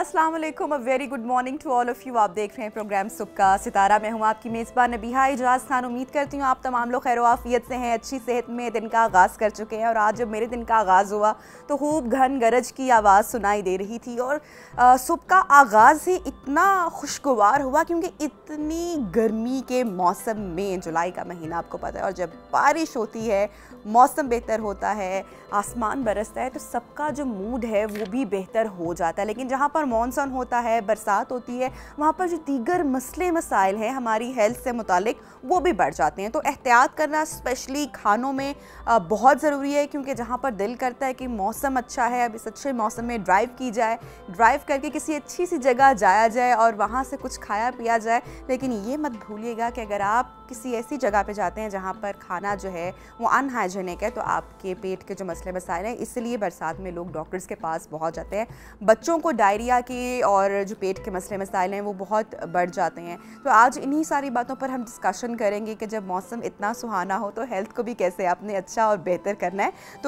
अस्सलाम वालेकुम, a very good morning to all of you. आप देख रहे हैं प्रोग्राम सुबह का सितारा। मैं हूं आपकी मेज़बान नबीहा इजाज़ खान। उम्मीद करती हूं आप तमाम लोग खैर आफियत से हैं, अच्छी सेहत में दिन का आगाज़ कर चुके हैं। और आज जब मेरे दिन का आगाज़ हुआ तो खूब घन गरज की आवाज़ सुनाई दे रही थी और सुबह का आगाज़ ही इतना खुशगवार हुआ क्योंकि इतनी गर्मी के मौसम में, जुलाई का महीना आपको पता है, और जब बारिश होती है मौसम बेहतर होता है, आसमान बरसता है, तो सबका जो मूड है वो भी बेहतर हो जाता है। लेकिन जहाँ पर मॉनसून होता है, बरसात होती है, वहाँ पर जो दीगर मसले मसाइल हैं हमारी हेल्थ से मुतालिक वो भी बढ़ जाते हैं। तो एहतियात करना स्पेशली खानों में बहुत ज़रूरी है, क्योंकि जहाँ पर दिल करता है कि मौसम अच्छा है, अब इस अच्छे मौसम में ड्राइव की जाए, ड्राइव करके किसी अच्छी सी जगह जाया जाए और वहाँ से कुछ खाया पिया जाए। लेकिन ये मत भूलिएगा कि अगर आप किसी ऐसी जगह पे जाते हैं जहाँ पर खाना जो है वो अनहाइजीनिक है तो आपके पेट के जो मसले मसाइल हैं, इसलिए बरसात में लोग डॉक्टर्स के पास पहुँच जाते हैं। बच्चों को डायरिया के और जो पेट के मसले मसाइल हैं वो बहुत बढ़ जाते हैं। तो आज इन्हीं सारी बातों पर हम डिस्कशन करेंगे कि जब मौसम इतना सुहाना हो तो हेल्थ को भी कैसे आपने अच्छा और बेहतर करना है, तो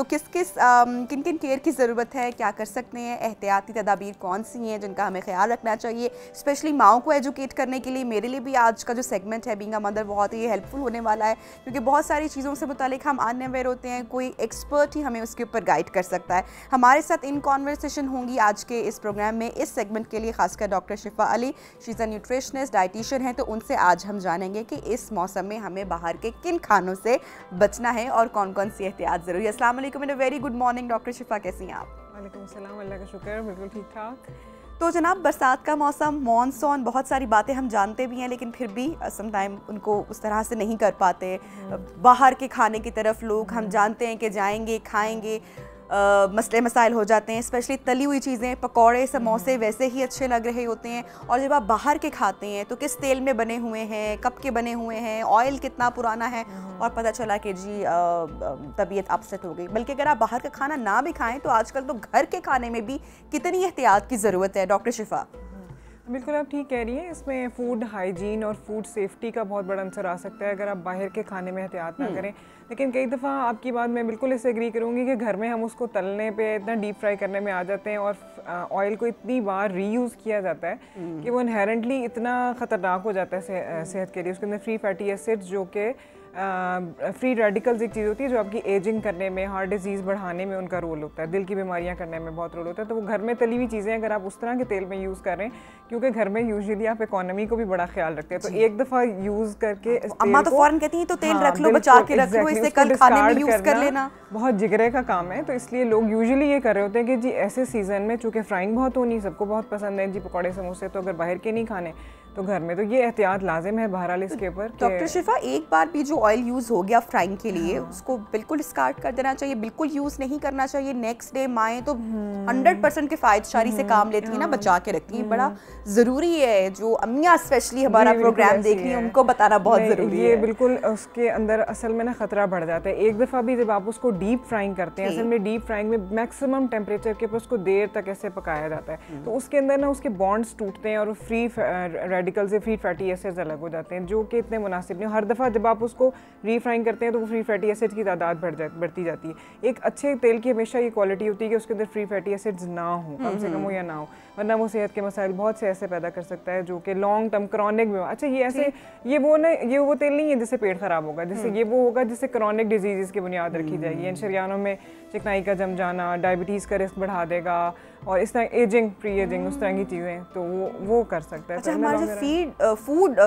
किन किन केयर की ज़रूरत है, क्या कर सकते हैं, एहतियाती तदाबीर कौन सी हैं जिनका हमें ख्याल रखना चाहिए। स्पेशली माओं को एजुकेट करने के लिए मेरे लिए भी आज का जो सेगमेंट है बीइंग अ मदर बहुत ही हेल्पफुल होने वाला है, क्योंकि बहुत सारी चीज़ों से मुतालिक हम अनअवेयर होते हैं, कोई एक्सपर्ट ही हमें उसके ऊपर गाइड कर सकता है। हमारे साथ इन कॉन्वर्सेशन होंगी आज के इस प्रोग्राम में, इस सेगमेंट के लिए खासकर doctor Shifa Ali, she is a nutritionist, dietitian है। तो उनसे आज हम जानेंगे कि इस मौसम में हमें बाहर के किन खानों से बचना है और कौन कौन सी एहतियात ज़रूरी है। अस्सलाम वालेकुम and very good morning doctor Shifa, कैसी हैं आप? वालेकुम सलाम, अल्लाह का शुक्र, बिल्कुल ठीक ठाक। तो जनाब, बरसात का मौसम, मॉनसून, बहुत सारी बातें हम जानते भी हैं लेकिन फिर भी समटाइम उनको उस तरह से नहीं कर पाते। बाहर के खाने की तरफ लोग हम जानते हैं कि जाएंगे, खाएंगे, मसले मसाइल हो जाते हैं। स्पेशली तली हुई चीज़ें, पकौड़े, समोसे वैसे ही अच्छे लग रहे होते हैं, और जब आप बाहर के खाते हैं तो किस तेल में बने हुए हैं, कब के बने हुए हैं, ऑयल कितना पुराना है, और पता चला कि जी तबीयत अपसेट हो गई। बल्कि अगर आप बाहर का खाना ना भी खाएं तो आजकल तो घर के खाने में भी कितनी एहतियात की ज़रूरत है। डॉक्टर शिफा, बिल्कुल आप ठीक कह रही हैं, इसमें फूड हाइजीन और फूड सेफ्टी का बहुत बड़ा अंसर आ सकता है अगर आप बाहर के खाने में एहतियात ना करें। लेकिन कई दफ़ा आपकी बात मैं बिल्कुल इससे एग्री करूँगी कि घर में हम उसको तलने पे इतना डीप फ्राई करने में आ जाते हैं और ऑयल को इतनी बार रीयूज़ किया जाता है कि वो इनहेरेंटली इतना ख़तरनाक हो जाता है सेहत के लिए। उसके अंदर फ्री फैटी एसिड्स, जो कि फ्री रेडिकल्स एक चीज़ होती है जो आपकी एजिंग करने में, हार्ट डिजीज़ बढ़ाने में उनका रोल होता है, दिल की बीमारियां करने में बहुत रोल होता है। तो वो घर में तली हुई चीज़ें अगर आप उस तरह के तेल में यूज़ कर रहे हैं, क्योंकि घर में यूजुअली आप इकोनॉमी को भी बड़ा ख्याल रखते हैं, तो एक दफ़ा यूज़ करके अम्मा तो फ़ौरन कहती हैं तो तेल रख लो, बचा के रख लो, इससे कल खाने में यूज़ कर लेना। बहुत जिगरे का काम है। तो इसलिए लोग यूजुअली ये कर रहे होते हैं कि जी ऐसे सीज़न में, चूँकि फ्राइंग बहुत होनी सबको बहुत पसंद है जी पकौड़े समोसे, तो अगर बाहर के नहीं खाने तो घर में तो ये एहतियात लाजिम है बहरहाल इसके ऊपर। डॉक्टर शिफा, एक बार भी जो ऑयल यूज़ हो गया फ्राइंग के लिए, उसको बिल्कुल डिस्कार्ड कर देना चाहिए, बिल्कुल यूज़ नहीं करना चाहिए। नेक्स्ट डे माएँ तो 100% किफ़ायतशारी से काम लेती हैं ना, बचा के रखती हैं। बड़ा ज़रूरी है, जो अम्मियाँ स्पेशली हमारा प्रोग्राम देख रही हैं उनको बताना बहुत ज़रूरी है। ये बिल्कुल उसके अंदर असल में ना ख़तरा बढ़ जाता है। एक दफ़ा भी जब आप उसको डीप फ्राइंग करते हैं, असल में डीप फ्राइंग में मैक्सिमम टेम्परेचर के ऊपर उसको देर तक ऐसे पकाया जाता है, तो उसके अंदर ना उसके बॉन्ड्स टूटते हैं और फ्री रेडिकल से फ्री फैटी एसिड्स अलग हो जाते हैं, जो कि इतने मुनासिब नहीं। हर दफ़ा जब आप उसको रीफ्राइंग करते हैं तो वो फ्री फैटी एसिड की तादाद बढ़ती जाती है। एक अच्छे तेल की हमेशा ये क्वालिटी होती है कि उसके अंदर फ्री फैटी एसिड्स ना हो, कम से कम हो या ना हो, वरना वो सेहत के मसाइल बहुत से ऐसे पैदा कर सकता है जो कि लॉन्ग टर्म क्रॉनिक बीमारी। अच्छा, ये ऐसे ये वो तेल नहीं है जिससे पेट खराब होगा, जिससे ये वो होगा जिससे क्रॉनिक डिजीज़ की बुनियाद रखी जाएगी। इन शरियानों में चिकनाई का जम जाना, डायबिटीज़ का रिस्क बढ़ा देगा, और इस तरह एजिंग, प्री एजिंग, उस तरह की चीज़ें, तो वो कर सकता है। अच्छा, हमारे जो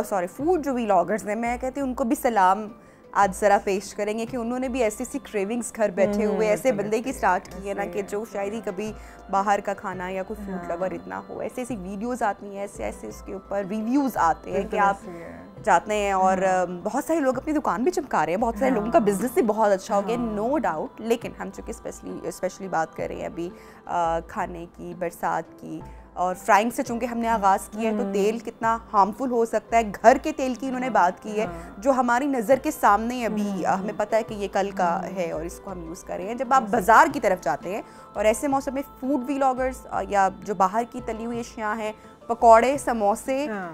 फूड जो व्लॉगर्स हैं, मैं कहती हूँ उनको भी सलाम आज ज़रा पेश करेंगे कि उन्होंने भी ऐसी सी क्रेविंग्स घर बैठे हुए ऐसे बंदे की स्टार्ट की है ना, कि जो शायद ही कभी बाहर का खाना या कोई फूड लवर इतना हो। ऐसी ऐसी वीडियोस आती हैं, ऐसे ऐसे उसके ऊपर रिव्यूज़ आते हैं कि आप जाते हैं और बहुत सारे लोग अपनी दुकान भी चमका रहे हैं, बहुत सारे लोगों का बिजनेस भी बहुत अच्छा हो गया, नो डाउट। लेकिन हम चूँकि स्पेशली बात कर रहे हैं अभी खाने की, बरसात की, और फ्राइंग से चूँकि हमने आगाज़ किया है, तो तेल कितना हार्मफुल हो सकता है। घर के तेल की इन्होंने बात की है जो हमारी नज़र के सामने अभी हमें पता है कि ये कल का है और इसको हम यूज़ कर रहे हैं। जब आप बाज़ार की तरफ जाते हैं और ऐसे मौसम में फूड व्लॉगर्स या जो बाहर की तली हुई अशियाँ हैं पकौड़े, समोसे,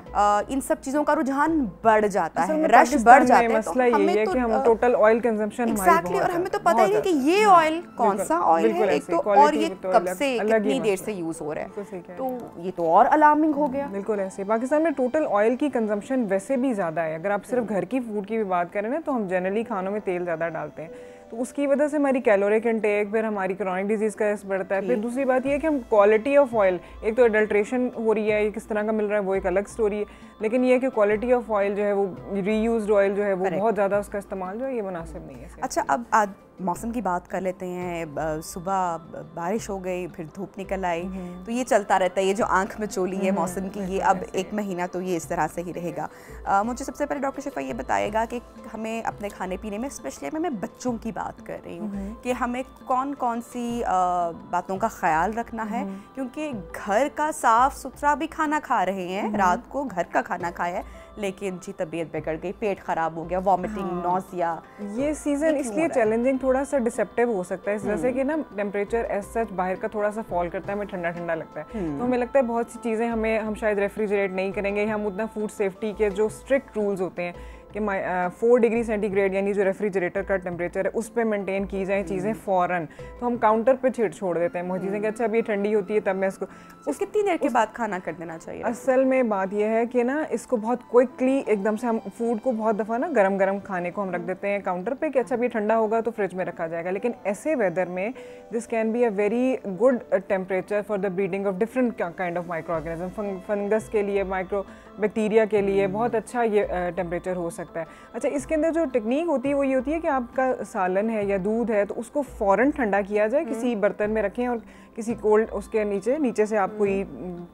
इन सब चीज़ों का रुझान बढ़ जाता है, रश बढ़ जाता है। मसला यही है कि हम टोटल ऑयल कंजम्पशन एग्जैक्टली, और हमें तो पता ही नहीं कि ये ऑयल कौन सा ऑयल है एक तो, और ये कब से कितनी देर से यूज हो रहा है, तो ये तो और अलार्मिंग हो गया। बिल्कुल ऐसे पाकिस्तान में टोटल ऑयल की कंजम्पशन वैसे भी ज़्यादा है। अगर आप सिर्फ घर की फूड की भी बात करें ना, तो हम जनरली खानों में तेल ज़्यादा डालते हैं, तो उसकी वजह से हमारी कैलोरिक इंटेक, फिर हमारी क्रॉनिक डिजीज़ का रिस्क बढ़ता है। फिर दूसरी बात ये है कि हम क्वालिटी ऑफ ऑयल, एक तो एडल्ट्रेशन हो रही है, ये किस तरह का मिल रहा है वो एक अलग स्टोरी है, लेकिन ये है कि क्वालिटी ऑफ ऑयल जो है वो रीयूज्ड ऑयल जो है वो बहुत ज़्यादा उसका इस्तेमाल जो है ये मुनासिब नहीं है। अच्छा, अब आज मौसम की बात कर लेते हैं। सुबह बारिश हो गई, फिर धूप निकल आई, तो ये चलता रहता है, ये जो आंख में चोली है मौसम की, ये अब एक महीना तो ये इस तरह से ही रहेगा। मुझे सबसे पहले डॉक्टर शिफा ये बताएगा कि हमें अपने खाने पीने में, स्पेशली मैं बच्चों की बात कर रही हूँ, कि हमें कौन कौन सी बातों का ख्याल रखना है, क्योंकि घर का साफ सुथरा भी खाना खा रहे हैं, रात को घर का खाना खाया है, लेकिन जी तबीयत बिगड़ गई, पेट खराब हो गया, वॉमिटिंग, नौसिया। ये सीज़न इसलिए चैलेंजिंग, थोड़ा सा डिसेप्टिव हो सकता है, जैसे कि ना टेम्परेचर एज सच बाहर का थोड़ा सा फॉल करता है, हमें ठंडा ठंडा लगता है, तो हमें लगता है बहुत सी चीज़ें हम शायद रेफ्रिजरेट नहीं करेंगे, हम उतना फूड सेफ्टी के जो स्ट्रिक्ट रूल्स होते हैं कि 4 डिग्री सेंटीग्रेड यानी जो रेफ्रिजरेटर का टेम्परेचर है उस पर मेंटेन की जाए चीज़ें फ़ौरन, तो हम काउंटर पे छोड़ देते हैं चीज़ें कि अच्छा अभी ये ठंडी होती है तब मैं इसको कितनी देर के बाद खाना कर देना चाहिए। असल में बात यह है कि ना इसको बहुत क्विकली एकदम से हम फूड को बहुत दफ़ा ना गरम गरम खाने को हम रख देते हैं काउंटर पे कि अच्छा अभी ठंडा होगा तो फ्रिज में रखा जाएगा, लेकिन ऐसे वेदर में this can be a very good temperature for the breeding of different kind of micro organism. Fungus के लिए, माइक्रो बैक्टीरिया के लिए बहुत अच्छा ये टेम्परेचर हो सकता है। अच्छा, इसके अंदर जो टेक्निक होती है वो ये होती है कि आपका सालन है या दूध है तो उसको फ़ौरन ठंडा किया जाए, किसी बर्तन में रखें और किसी कोल्ड उसके नीचे से आप कोई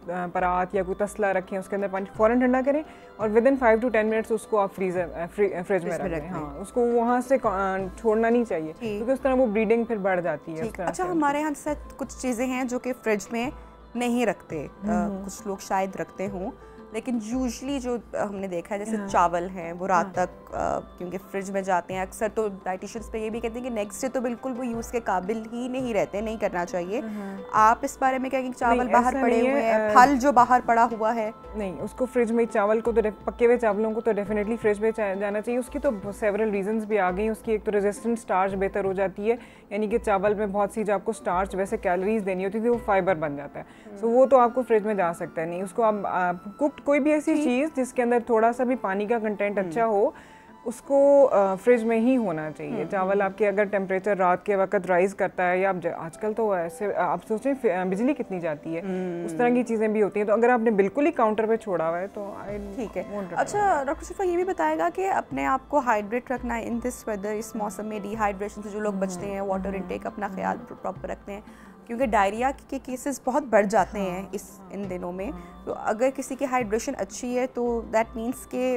परात या कोई तसला रखें, उसके अंदर पानी फ़ौरन ठंडा करें और विद इन 5 to 10 मिनट्स उसको आप फ्रिज में रखें। हाँ, उसको वहाँ से छोड़ना नहीं चाहिए क्योंकि उस तरह वो ब्रीडिंग फिर बढ़ जाती है। अच्छा, हमारे यहाँ से कुछ चीज़ें हैं जो कि फ्रिज में नहीं रखते, कुछ लोग शायद रखते हों, लेकिन यूजली जो हमने देखा है जैसे चावल हैं वो रात तक क्योंकि फ्रिज में जाते हैं, अक्सर तो डाइटिशियंस पे ये भी कहते हैं कि नेक्स्ट डे तो बिल्कुल वो यूज़ के काबिल ही नहीं रहते, नहीं करना चाहिए। आप इस बारे में क्या कि चावल बाहर पड़े हुए हैं, फल जो बाहर पड़ा हुआ है, नहीं उसको फ्रिज में, चावल को तो पके हुए चावलों को तो डेफिनेटली फ्रिज में जाना चाहिए। उसकी तो सेवरल रीजंस भी आ गई। उसकी एक तो रेजिस्टेंट स्टार्च बेहतर हो जाती है, यानी कि चावल में बहुत सी जो आपको स्टार्च वैसे कैलोरीज देनी होती थी वो फाइबर बन जाता है, सो वो तो आपको फ्रिज में जा सकता है। नहीं, उसको आप कुक्ड कोई भी ऐसी चीज़ जिसके अंदर थोड़ा सा भी पानी का कंटेंट अच्छा हो उसको फ्रिज में ही होना चाहिए। चावल आपके अगर टेम्परेचर रात के वक्त राइज करता है या आजकल तो ऐसे आप सोचें बिजली कितनी जाती है, उस तरह की चीज़ें भी होती हैं, तो अगर आपने बिल्कुल ही काउंटर पे छोड़ा हुआ है तो ठीक है। अच्छा डॉक्टर शिफा ये भी बताएगा कि अपने आप को हाइड्रेट रखना इन दिस वेदर, इस मौसम में डिहाइड्रेशन से जो लोग बचते हैं, वाटर इनटेक अपना ख्याल प्रॉपर रखते हैं, क्योंकि डायरिया के केसेस बहुत बढ़ जाते हैं इन दिनों में, तो अगर किसी की हाइड्रेशन अच्छी है तो दैट मीन्स के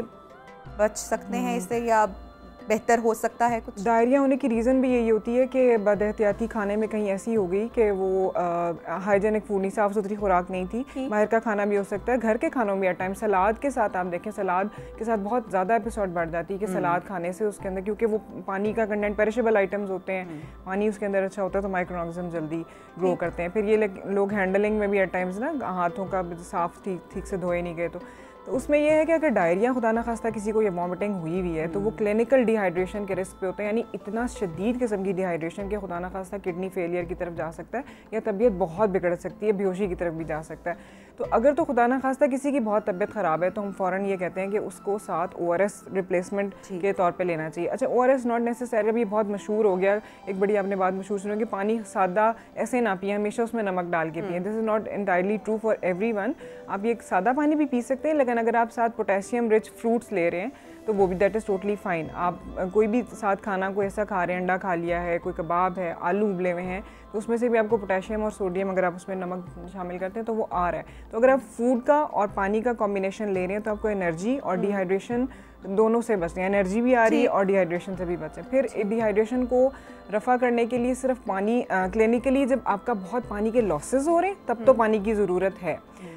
बच सकते हैं इससे या बेहतर हो सकता है कुछ? डायरिया होने की रीज़न भी यही होती है कि बदएहतियाती खाने में कहीं ऐसी हो गई कि वो हाइजेनिक फूड नहीं, साफ़ सुथरी खुराक नहीं थी। बाहर का खाना भी हो सकता है, घर के खानों में एट टाइम सलाद के साथ आप देखें, सलाद के साथ बहुत ज़्यादा एपिसोड बढ़ जाती है कि सलाद खाने से उसके अंदर, क्योंकि वो पानी का कंटेंट पेरिशेबल आइटम्स होते हैं, पानी उसके अंदर अच्छा होता है तो माइक्रो ऑर्गेनिज्म जल्दी ग्रो करते हैं। फिर ये लोग हैंडलिंग में भी एट टाइम्स ना हाथों का साफ ठीक से धोए नहीं गए, तो उसमें यह है कि अगर डायरिया खुदा ना खास्ता किसी को ये वॉमिटिंग हुई भी है तो वो क्लिनिकल डिहाइड्रेशन के रिस्क पे होता है, यानी इतना शदीद किस्म की डिहाइड्रेशन के खुदा ना खास्ता किडनी फेलियर की तरफ जा सकता है या तबीयत बहुत बिगड़ सकती है, बेहोशी की तरफ भी जा सकता है। तो अगर तो खुदा ना खास्ता किसी की बहुत तबीयत ख़राब है तो हम फ़ौरन ये कहते हैं कि उसको साथ ORS रिप्लेसमेंट के तौर पे लेना चाहिए। अच्छा, ORS नॉट नेसेसरी, अभी बहुत मशहूर हो गया, एक बड़ी आपने बात मशहूर सुनी कि पानी सादा ऐसे ना पिए, हमेशा उसमें नमक डाल के पिए। This is not entirely true for everyone. आप ये सादा पानी भी पी सकते हैं, लेकिन अगर आप साथ पोटेशियम रिच फ्रूट्स ले रहे हैं तो वो भी दैट इज़ टोटली फाइन। आप कोई भी साथ खाना कोई ऐसा खा रहे हैं, अंडा खा लिया है, कोई कबाब है, आलू उबले हुए हैं, तो उसमें से भी आपको पोटेशियम और सोडियम अगर आप उसमें नमक शामिल करते हैं तो वो आ रहा है। तो अगर आप फूड का और पानी का कॉम्बिनेशन ले रहे हैं तो आपको एनर्जी और डिहाइड्रेशन दोनों से बचते हैं, एनर्जी भी आ रही है और डिहाइड्रेशन से भी बचें। फिर डिहाइड्रेशन को रफ़ा करने के लिए सिर्फ पानी, क्लिनिकली जब आपका बहुत पानी के लॉसेस हो रहे हैं तब तो पानी की ज़रूरत है,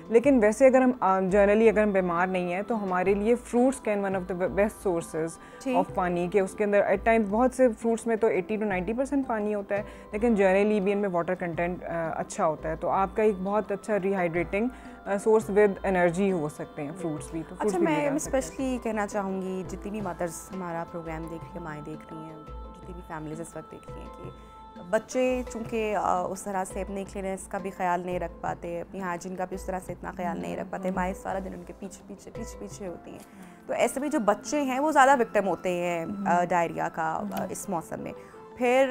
लेकिन वैसे अगर हम जनरली अगर हम बीमार नहीं हैं तो हमारे लिए fruits can one of the best sources of पानी के। उसके अंदर एट टाइम्स बहुत से फ्रूट्स में तो 80 to 90% पानी होता है, लेकिन जनरली भी इनमें वाटर कंटेंट अच्छा होता है, तो आपका एक बहुत अच्छा रिहाइड्रेटिंग सोर्स विद एनर्जी हो सकते हैं फ्रूट्स भी। तो अच्छा, मैं स्पेशली कहना चाहूँगी जितनी भी मदर्स हमारा प्रोग्राम देख रही हैं, माएँ देख रही हैं, जितनी भी फैमिलीज इस वक्त देख रही हैं कि बच्चे चूँकि उस तरह से अपने क्लीनेस का भी ख्याल नहीं रख पाते, अपनी हाइजीन का भी उस तरह से इतना ख्याल नहीं रख पाते, माएँ सारा दिन उनके पीछे होती हैं, तो ऐसे में जो बच्चे हैं वो ज़्यादा विक्टिम होते हैं डायरिया का इस मौसम में। फिर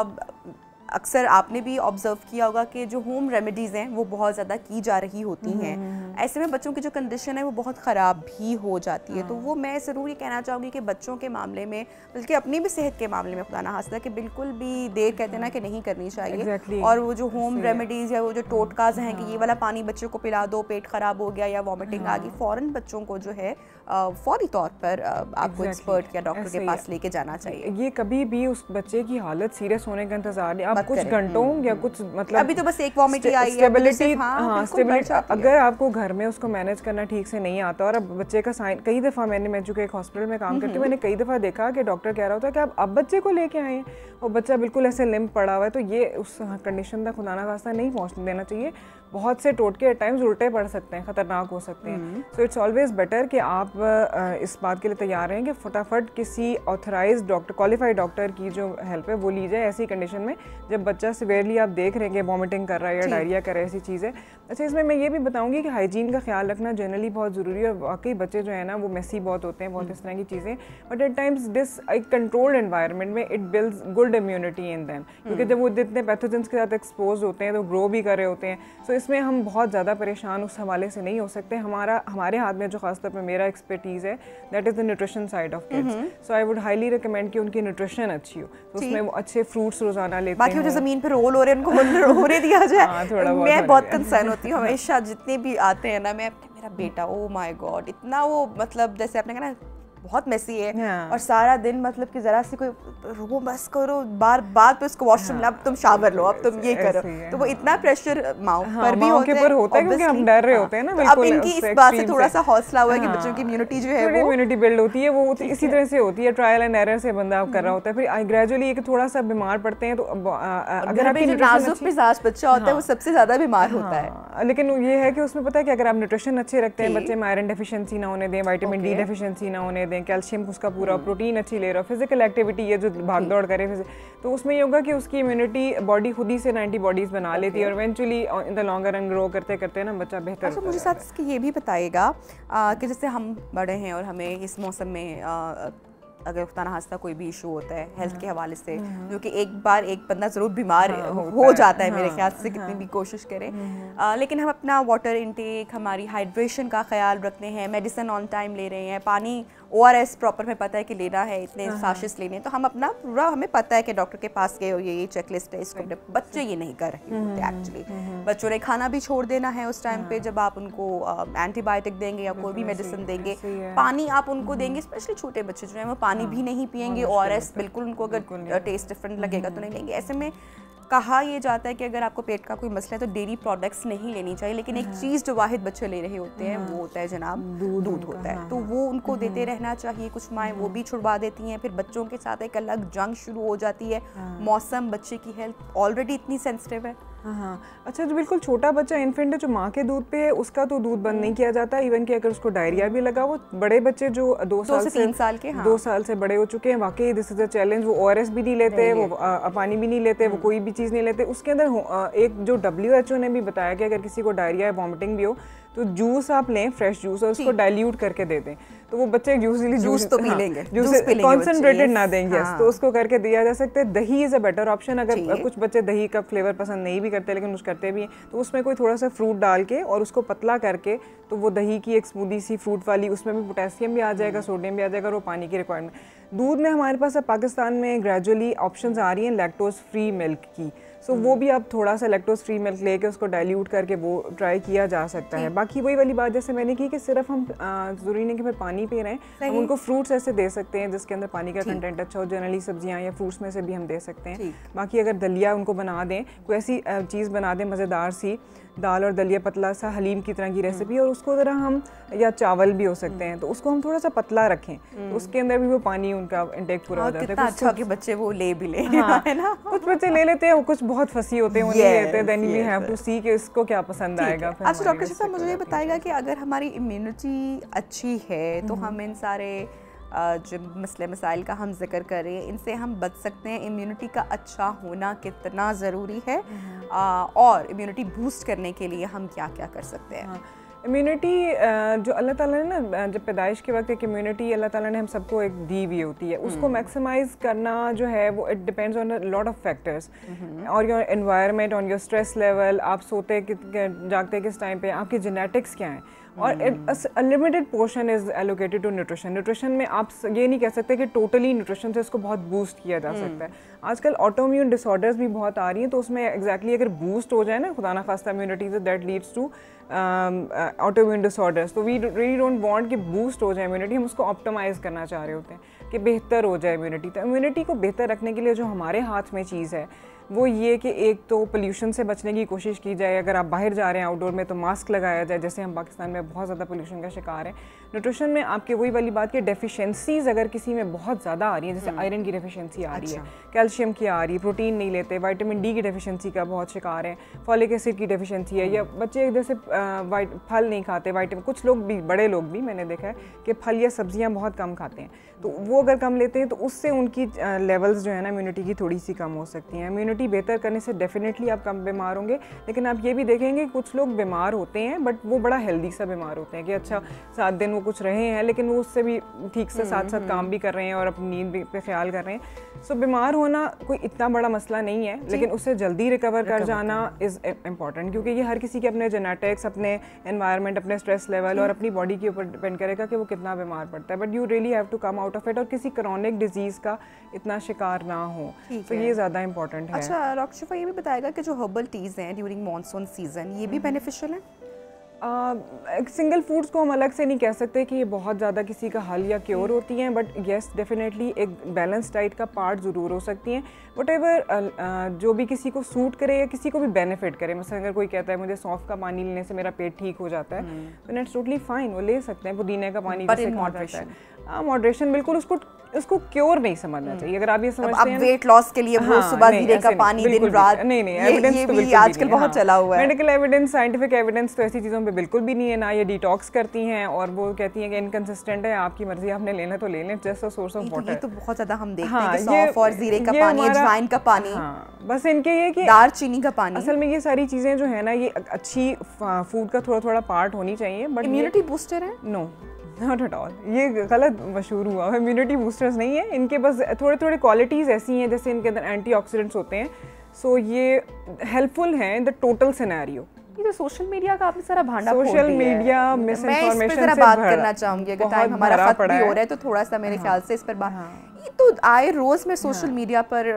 अक्सर आपने भी ऑब्ज़र्व किया होगा कि जो होम रेमेडीज़ हैं वो बहुत ज़्यादा की जा रही होती हैं, ऐसे में बच्चों की जो कंडीशन है वो बहुत ख़राब भी हो जाती है। तो वो मैं ज़रूर ये कहना चाहूँगी कि बच्चों के मामले में, बल्कि अपनी भी सेहत के मामले में खुदा ना खास्ता कि बिल्कुल भी देर कहते हैं ना कि नहीं करनी चाहिए। और वो जो होम रेमेडीज़ या वो जो टोटकाज हैं कि ये वाला पानी बच्चों को पिला दो, पेट ख़राब हो गया या वॉमिटिंग आ गई, फ़ौरन बच्चों को जो है फौरी तौर पर आपको एक्सपर्ट या डॉक्टर के पास लेके जाना चाहिए। ये कभी भी उस बच्चे की हालत सीरियस होने का इंतजार नहीं, आप कुछ घंटों या कुछ मतलब अभी तो बस एक वॉमिट आई है, स्टेबिलिटी, स्टेबिलिटी अगर आपको घर में उसको मैनेज करना ठीक से नहीं आता। और अब बच्चे का साइन कई दफ़ा मैं चूँकि एक हॉस्पिटल में काम करती हूँ, मैंने कई दफ़ा देखा कि डॉक्टर कह रहा होता है कि आप अब बच्चे को लेके आए हैं और बच्चा बिल्कुल ऐसे लिम्प पड़ा हुआ है, तो ये उस कंडीशन तक खुदा ना खास्ता नहीं पहुँचने देना चाहिए। बहुत से टोटके एट टाइम्स उल्टे पड़ सकते हैं, ख़तरनाक हो सकते हैं। सो इट्स ऑलवेज बेटर कि आप इस बात के लिए तैयार रहें कि फटाफट किसी ऑथराइज्ड डॉक्टर, क्वालिफाइड डॉक्टर की जो हेल्प है वो ली जाए ऐसी कंडीशन में जब बच्चा सिवियरली आप देख रहे हैं कि वॉमिटिंग कर रहा है या डायरिया कर रहा है, ऐसी चीज़ें। अच्छा, इसमें मैं ये भी बताऊंगी कि हाइजीन का ख्याल रखना जनरली बहुत ज़रूरी है। और वाकई बच्चे जो है ना वो मेसी बहुत होते हैं, बहुत इस तरह की चीज़ें, बट एट टाइम्स दिस एक कंट्रोल्ड एनवायरनमेंट में it builds good immunity in them, क्योंकि जब वो जितने पैथोजेंस के साथ एक्सपोज होते हैं तो ग्रो भी कर रहे होते हैं। सो इसमें हम बहुत ज़्यादा परेशान उस हवाले से नहीं हो सकते। हमारे हाथ में जो खासतौर पर मेरा एक्सपर्टीज़ है that is the nutrition side of kids. So I would highly recommend कि उनकी न्यूट्रिशन अच्छी हो, तो उसमें वो अच्छे फ्रूट्स रोजाना लेते हैं। बाकी जो ज़मीन पर रोल हो रहे हैं उनको होने दिया जाए। मैं बहुत कंसर्न होती हूँ हमेशा, जितने भी आते हैं ना, मेरा बेटा ओ माय गॉड इतना वो मतलब जैसे आपने कहा ना बहुत मेसी है और सारा दिन मतलब कि ज़रा सी कोई रो बस करो, बार पे उसको वॉशरूम अब तुम शावर लो, अब तुम ये करो, तो वो इतना प्रेशर माँ पर भी होता है क्योंकि हम डर रहे होते हैं ना। अब इनकी इस बात से थोड़ा सा हौसला हुआ है कि बच्चों की इम्यूनिटी जो है वो इम्यूनिटी बिल्ड होती है, वो इसी तरह से होती है, ट्रायल एंड एरर से बंदा कर रहा होता है। फिर ग्रेजुअली एक थोड़ा सा बीमार पड़ते हैं तो अगर आपकी नाजुक मिजाज बच्चा होता है वो सबसे ज़्यादा बीमार होता है। लेकिन ये है कि उसमें पता है कि अगर आप न्यूट्रिशन अच्छे रखते हैं, बच्चे में आयरन डेफिशिएंसी ना होने दें, विटामिन डी डेफिशिएंसी ना होने दें, कैल्शियम उसका पूरा, प्रोटीन अच्छी ले रहा हो, फिजिकल एक्टिविटी ये जो भाग दौड़ करे, तो उसमें ये होगा कि उसकी इम्यूनिटी बॉडी खुद ही से एंटीबॉडीज बना लेती है और eventually in the longer run grow करते करते ना बच्चा बेहतर। अच्छा, मुझे साथ इसके ये भी बताइएगा कि जैसे हम बड़े हैं और हमें इस मौसम में अगर खुदा ना खास्ता कोई भी इशू होता है हेल्थ के हवाले से, जो कि एक बार एक बंदा ज़रूर बीमार हो जाता है मेरे ख्याल से, कितनी भी कोशिश करें, लेकिन हम अपना वाटर इनटेक, हमारी हाइड्रेशन का ख्याल रखते हैं, मेडिसिन ऑन टाइम ले रहे हैं, पानी ORS प्रॉपर में पता है कि लेना है, इतने साशिश लेने, तो हम अपना पूरा हमें पता है कि डॉक्टर के पास गए और ये चेकलिस्ट है इसको। बच्चे ये नहीं कर रहे होते एक्चुअली। बच्चों ने खाना भी छोड़ देना है उस टाइम पे जब आप उनको एंटीबायोटिक देंगे या कोई भी मेडिसिन देंगे, पानी आप उनको देंगे, स्पेशली छोटे बच्चे जो हैं वो पानी भी नहीं पियेंगे, ORS बिल्कुल उनको अगर टेस्ट डिफरेंट लगेगा तो नहीं लेंगे। ऐसे में कहा यह जाता है कि अगर आपको पेट का कोई मसला है तो डेयरी प्रोडक्ट्स नहीं लेनी चाहिए, लेकिन एक चीज़ जो वाहिद बच्चे ले रहे होते हैं वो होता है जनाब दूध होता है, तो वो उनको देते रहना चाहिए। कुछ माएँ वो भी छुड़वा देती हैं, फिर बच्चों के साथ एक अलग जंग शुरू हो जाती है। मौसम, बच्चे की हेल्थ ऑलरेडी इतनी सेंसिटिव है। हाँ, अच्छा, जो बिल्कुल छोटा बच्चा इन्फेंट है जो माँ के दूध पे है उसका तो दूध बंद नहीं किया जाता, इवन कि अगर उसको डायरिया भी लगा, वो बड़े बच्चे जो 2 से 3 साल के 2 साल से बड़े हो चुके हैं, वाकई दिस इज अ चैलेंज। वो ORS भी नहीं लेते, वो पानी भी नहीं लेते, वो कोई भी चीज़ नहीं लेते। उसके अंदर एक जो WHO ने भी बताया कि अगर किसी को डायरिया या वॉमिटिंग भी हो तो जूस आप लें, फ्रेश जूस, और उसको डाइल्यूट करके दे दें, तो वो बच्चे यूजुअली जूस तो पी लेंगे, जूस कॉन्सेंट्रेटेड ना देंगे, तो उसको करके दिया जा सकता है। दही इज़ अ बेटर ऑप्शन, अगर कुछ बच्चे दही का फ्लेवर पसंद नहीं भी करते लेकिन कुछ करते भी हैं, तो उसमें कोई थोड़ा सा फ्रूट डाल के और उसको पतला करके, तो वो दही की एक स्मूदी सी फ्रूट वाली, उसमें भी पोटेशियम भी आ जाएगा, सोडियम भी आ जाएगा और वो पानी की रिक्वायरमेंट। दूध में हमारे पास अब पाकिस्तान में ग्रेजुअली ऑप्शंस आ रही हैं लैक्टोज फ्री मिल्क की, सो वो भी आप थोड़ा सा लैक्टोज फ्री मिल्क लेके उसको डाइल्यूट करके वो ट्राई किया जा सकता है। बाकी वही वाली बात जैसे मैंने की कि सिर्फ हम ज़रूरी नहीं कि फिर पानी पी रहे हैं, हम उनको फ्रूट्स ऐसे दे सकते हैं जिसके अंदर पानी का कंटेंट अच्छा हो, जनरली सब्जियां या फ्रूट्स में से भी हम दे सकते हैं। बाकी अगर दलिया उनको बना दें, कोई ऐसी चीज़ बना दें मज़ेदार सी दाल और दलिया पतला सा हलीम की तरह की रेसिपी, और उसको ज़रा हम, या चावल भी हो सकते हैं, तो उसको हम थोड़ा सा पतला रखें तो उसके अंदर भी वो पानी उनका इंटेक पूरा हो जाता है। अच्छा कि बच्चे वो ले भी ले, है ना? कुछ बच्चे ले लेते हैं, कुछ बहुत फंसी होते हैं, वो नहीं लेते, then we have to see कि इसको क्या पसंद आएगा। अच्छा डॉक्टर साहब, मुझे ये बताएगा कि अगर हमारी इम्यूनिटी अच्छी है तो हम इन सारे जो मसले मसाइल का हम जिक्र करें, इनसे हम बच सकते हैं। इम्यूनिटी का अच्छा होना कितना ज़रूरी है, और इम्यूनिटी बूस्ट करने के लिए हम क्या क्या कर सकते हैं? इम्यूनिटी जो अल्लाह ताला ने ना, जब पैदाइश के वक्त एक इम्यूनिटी अल्लाह ताला ने हम सबको एक दी हुई होती है, उसको मैक्सिमाइज करना जो है वो it depends on a lot of factors, और your environment, on your stress level, आप सोते जागते किस टाइम पे, आपके जेनेटिक्स क्या हैं, और unlimited portion is allocated to nutrition. Nutrition में आप ये नहीं कह सकते कि टोटली न्यूट्रिशन से इसको बहुत बूस्ट किया जा सकता है। आजकल ऑटोइम्यून डिसऑर्डर्स भी बहुत आ रही हैं, तो उसमें एग्जैक्टली अगर बूस्ट हो जाए ना खुदा ना खास्ता इम्यूनिटी, तो that leads to autoimmune disorders. तो वी रियली डोंट वांट कि बूस्ट हो जाए इम्यूनिटी, हम उसको ऑप्टिमाइज़ करना चाह रहे होते हैं कि बेहतर हो जाए इम्यूनिटी। तो इम्यूनिटी को बेहतर रखने के लिए जो हमारे हाथ में चीज़ है वो ये कि एक तो पोल्यूशन से बचने की कोशिश की जाए, अगर आप बाहर जा रहे हैं आउटडोर में तो मास्क लगाया जाए, जैसे हम पाकिस्तान में बहुत ज़्यादा पोल्यूशन का शिकार हैं। न्यूट्रिशन में आपके वही वाली बात कि डेफिशिएंसीज अगर किसी में बहुत ज़्यादा आ रही है, जैसे आयरन की डेफिशिएंसी आ रही है, कैल्शियम की आ रही है, प्रोटीन नहीं लेते, विटामिन डी की डेफिशिएंसी का बहुत शिकार है, फॉलिक एसिड की डेफिशिएंसी है, या बच्चे जैसे फल नहीं खाते, विटामिन, कुछ लोग भी, बड़े लोग भी मैंने देखा है कि फल या सब्जियाँ बहुत कम खाते हैं, तो वो अगर कम लेते हैं तो उससे उनकी लेवल्स जो है ना इम्यूनिटी की थोड़ी सी कम हो सकती हैं। इम्यूनिटी बेहतर करने से डेफिनेटली आप कम बीमार होंगे, लेकिन आप ये भी देखेंगे कुछ लोग बीमार होते हैं बट वो बड़ा हेल्दी सा बीमार होते हैं कि अच्छा 7 दिन वो कुछ रहे हैं लेकिन वो उससे भी ठीक से साथ साथ काम भी कर रहे हैं और अपनी नींद भी पे ख्याल कर रहे हैं। सो बीमार होना कोई इतना बड़ा मसला नहीं है, लेकिन उससे जल्दी रिकवर कर जाना इज़ इम्पॉर्टेंट, क्योंकि ये हर किसी के अपने जेनेटिक्स, अपने एनवायरनमेंट, अपने स्ट्रेस लेवल और अपनी बॉडी के ऊपर डिपेंड करेगा कि वो कितना बीमार पड़ता है। But you really have to come out of it और किसी क्रॉनिक डिजीज़ का इतना शिकार ना हो, तो ये ज़्यादा इंपॉर्टेंट है। अच्छा डॉक्टर शिफा, ये भी बताएगा कि जो हर्बल टीज़ हैं ड्यूरिंग मानसून सीजन, ये भी बेनिफिशियल है? सिंगल फूड्स को हम अलग से नहीं कह सकते कि ये बहुत ज़्यादा किसी का हल या क्योर होती हैं, बट येस डेफिनेटली एक बैलेंस डाइट का पार्ट ज़रूर हो सकती हैं। वटेवर जो भी किसी को सूट करे या किसी को भी बेनिफिट करे, मतलब अगर कोई कहता है मुझे सौंफ का पानी लेने से मेरा पेट ठीक हो जाता है तो इट्स टोटली फाइन, वो ले सकते हैं। पुदीने का पानी जैसे कहा जाता है, मॉडरेशन बिल्कुल, उसको क्योर नहीं समझना चाहिए। अगर आप ये समझते हैं वेट लॉस के लिए वो सुबह जीरे का पानी दिन रात, नहीं एविडेंस तो बिल्कुल आजकल बहुत चला हुआ है। मेडिकल एविडेंस, साइंटिफिक एविडेंस तो ऐसी चीज़ों पे बिल्कुल भी नहीं है, ना ये डिटॉक्स करती हैं और वो कहती हैं कि इनकंसिस्टेंट है, आपकी मर्जी, आपने लेना तो ले लें, just a source of water. ये तो बहुत ज़्यादा हम देखते हैं कि सौंफ और जीरे का पानी, अजवाइन का पानी, बस इनके ये कि दालचीनी का पानी, असल में ये सारी चीज़ें जो है ना ये अच्छी फूड का थोड़ा थोड़ा पार्ट होनी चाहिए, बट इम्यूनिटी बूस्टर है? नो, नॉट एट ऑल, ये गलत मशहूर हुआ है। इम्यूनिटी बूस्टर्स नहीं है, इनके बस थोड़े थोड़े क्वालिटीज़ ऐसी हैं जैसे इनके अंदर एंटीऑक्सीडेंट्स होते हैं, सो ये हेल्पफुल हैं इन द टोटल सिनेरियो। ये तो सोशल मीडिया का आपने सारा भांडा सोशल मीडिया मिस इन्फॉर्मेशन से बात करना चाहूंगी, अगर टाइम हमारा खत्म भी हो रहा है तो थोड़ा सा मेरे ख्याल से इस पर बात। ये तो आए रोज मैं सोशल मीडिया पर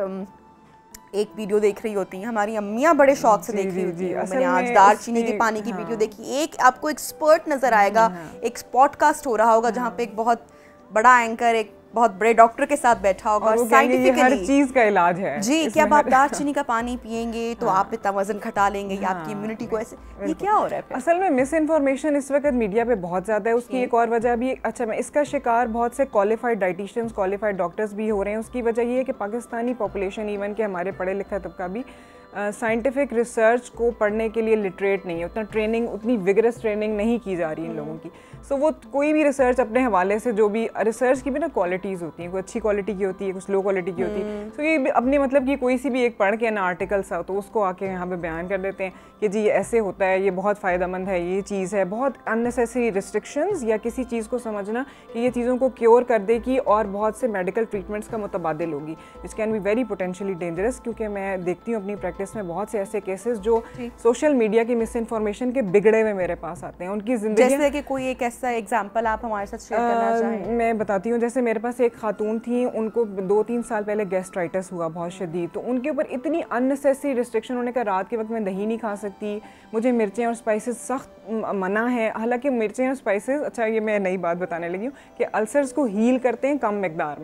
एक वीडियो देख रही होती हैं, हमारी अम्मियाँ बड़े शौक से देख रही होती हैं। मैंने आज दालचीनी के पानी की वीडियो देखी, एक आपको एक्सपर्ट नजर आएगा, एक पॉडकास्ट हो रहा होगा जहाँ पे एक बहुत बड़ा एंकर एक बहुत बड़े डॉक्टर के साथ बैठा होगा और साइंटिफिकली हर चीज का इलाज है जी कि अब आप दालचीनी का पानी पिएंगे तो आप इतना वजन घटा लेंगे या आपकी इम्यूनिटी को ऐसे, ये क्या हो रहा है? असल में मिस इन्फॉर्मेशन इस वक्त मीडिया पे बहुत ज़्यादा है, उसकी एक और वजह भी, अच्छा मैं इसका शिकार बहुत से क्वालिफाइड डाइटिशियंस, क्वालिफाइड डॉक्टर्स भी हो रहे हैं। उसकी वजह ये है कि पाकिस्तानी पॉपुलेशन, इवन के हमारे पढ़े लिखा तबका भी साइंटिफिक रिसर्च को पढ़ने के लिए लिटरेट नहीं है, उतना ट्रेनिंग, उतनी विगरस ट्रेनिंग नहीं की जा रही इन लोगों की। सो वो कोई भी रिसर्च अपने हवाले से, जो भी रिसर्च की भी ना क्वालिटीज़ होती हैं, कोई अच्छी क्वालिटी की होती है, कुछ लो क्वालिटी की होती है। सो ये अपने मतलब कि कोई सी भी एक पढ़ के ना आर्टिकल सा तो उसको आके यहाँ पे बयान कर देते हैं कि जी ये ऐसे होता है, ये बहुत फ़ायदेमंद है, ये चीज़ है। बहुत अननेसेसरी रिस्ट्रिक्शंस या किसी चीज़ को समझना कि ये चीज़ों को क्योर कर देगी और बहुत से मेडिकल ट्रीटमेंट्स का मुतबादिल होगी, which can be very potentially dangerous. क्योंकि मैं देखती हूँ अपनी प्रैक्टिस में बहुत से ऐसे केसेस जो सोशल मीडिया की मिस इन्फॉर्मेशन के बिगड़े हुए मेरे पास आते हैं, उनकी ज़िंदगी। जैसे कि कोई एक ऐसा एग्जांपल आप हमारे साथ शेयर करना चाहें? मैं बताती हूँ। जैसे मेरे पास एक खातून थी, उनको 2-3 साल पहले गैस्ट्राइटिस हुआ बहुत शदीद, तो उनके ऊपर इतनी अननेसेसरी रिस्ट्रिक्शन होने का, रात के वक्त मैं दही नहीं खा सकती, मुझे मिर्चें और स्पाइसेस सख्त मना है। हालांकि मिर्चें और स्पाइसेस, अच्छा ये मैं नई बात बताने लगी हूँ कि अल्सर्स को हील करते हैं कम मकदार में,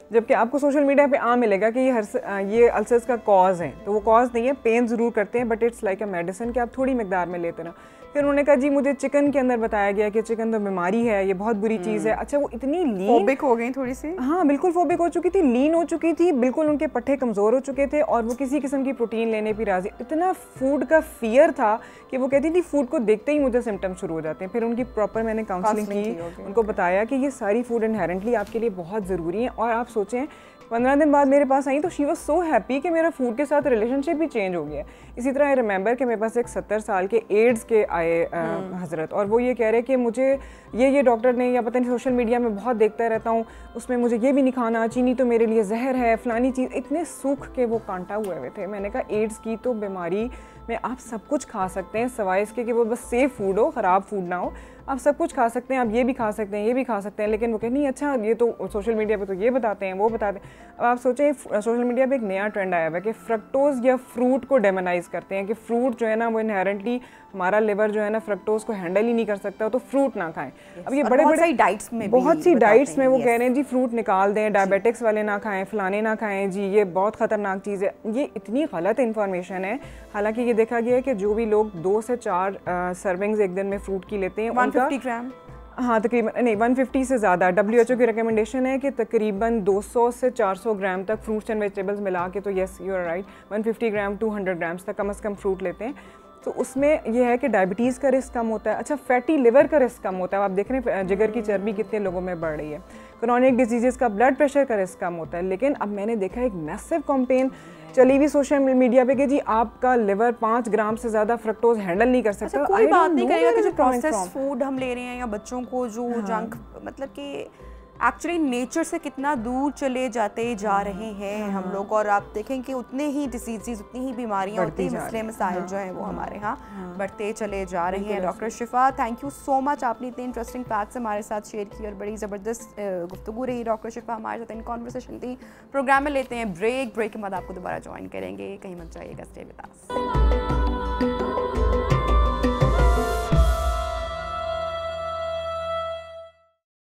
जबकि आपको सोशल मीडिया पे मिलेगा कि ये अल्सर्स का कॉज है, तो वो कॉज नहीं है, पेन ज़रूर करते हैं, but it's like a medicine कि आप थोड़ी मिकदार में लेते ना। फिर उन्होंने कहा जी मुझे चिकन के अंदर बताया गया कि चिकन तो बीमारी है, ये बहुत बुरी चीज़ है। अच्छा, वो इतनी लीन फोबिक हो गई थोड़ी सी, हाँ बिल्कुल फोबिक हो चुकी थी, लीन हो चुकी थी, बिल्कुल उनके पट्टे कमज़ोर हो चुके थे और वो किसी किस्म की प्रोटीन लेने भी राजी। इतना फूड का फियर था कि वो कहती थी फूड को देखते ही मुझे सिम्टम्स शुरू हो जाते हैं। फिर उनकी प्रॉपर मैंने काउंसलिंग की, उनको बताया कि ये सारी फूड इनहेरेंटली आपके लिए बहुत ज़रूरी है। और आप सोचें 15 दिन बाद मेरे पास आई तो शी वॉज सो हैप्पी कि मेरा फूड के साथ रिलेशनशिप भी चेंज हो गया। इसी तरह आई रिमेंबर कि मेरे पास एक 70 साल के एड्स के आए हजरत, और वो ये कह रहे कि मुझे ये डॉक्टर ने, या पता नहीं सोशल मीडिया में बहुत देखता रहता हूँ, उसमें मुझे ये भी नहीं खाना, चीनी तो मेरे लिए जहर है, फलानी चीज़। इतने सूख के वो कांटा हुए थे। मैंने कहा एड्स की तो बीमारी में आप सब कुछ खा सकते हैं सिवाय इसके कि वो बस सेफ़ फूड हो, ख़राब फूड ना हो। आप सब कुछ खा सकते हैं, आप ये भी खा सकते हैं, ये भी खा सकते हैं, लेकिन वो कहे नहीं अच्छा ये तो सोशल मीडिया पे तो ये बताते हैं, वो बताते हैं। अब आप सोचें सोशल मीडिया पे एक नया ट्रेंड आया हुआ है कि फ्रक्टोज़ या फ्रूट को डेमोनाइज करते हैं कि फ्रूट जो है ना वो इनहेरेंटली हमारा लिवर जो है ना फ्रक्टोज़ को हैंडल ही नहीं कर सकता, तो फ्रूट ना खाएं। अब ये बड़े बड़े डाइट्स में बहुत सी डाइट्स में वो कह रहे हैं जी फ्रूट निकाल दें, डायबिटिक्स वाले ना खाएं, फलाने ना खाएं जी, ये बहुत ख़तरनाक चीज़ है। ये इतनी गलत इन्फॉर्मेशन है। हालांकि ये देखा गया है कि जो भी लोग 2 से 4 सर्विंग्स एक दिन में फ्रूट की लेते हैं 150 ग्राम, हाँ तकरीबन नहीं 150 से ज़्यादा, WHO की रिकमेंडेशन है कि तकरीबन 200 से 400 ग्राम तक फ्रूट्स एंड वेजिटेबल्स मिला के, तो yes you are right, 150 gram 200 grams तक कम से कम फ्रूट लेते हैं। तो उसमें यह है कि डायबिटीज़ का रिस्क कम होता है। अच्छा, फैटी लिवर का रिस्क कम होता है। आप देख रहे हैं जिगर की चर्बी कितने लोगों में बढ़ रही है। क्रोनिक डिजीज़ का, ब्लड प्रेशर का रिस्क कम होता है। लेकिन अब मैंने देखा एक मैसिव कैंपेन चली हुई सोशल मीडिया पे कि जी आपका लिवर 5 ग्राम से ज़्यादा फ्रक्टोज हैंडल नहीं कर सकता। अच्छा, कोई बात नहीं करेगा कि जो प्रोसेस फूड हम ले रहे हैं या बच्चों को जो जंक, मतलब कि एक्चुअली नेचर से कितना दूर चले जाते जा रहे हैं हम लोग। और आप देखें कि उतने ही डिसीज़, उतनी ही बीमारियां, उतने ही मसले मसाइल जो हैं वो हमारे यहाँ बढ़ते चले जा रहे हैं। Doctor Shifa, thank you so much, आपने इतने इंटरेस्टिंग फैक्ट्स हमारे साथ शेयर की और बड़ी ज़बरदस्त गुफ्तगू रही। डॉक्टर शिफा हमारे साथ इन कॉन्वर्सेशन थी। प्रोग्राम में लेते हैं ब्रेक के बाद आपको दोबारा ज्वाइन करेंगे, कहीं मत जाइएगा, स्टे विद अस।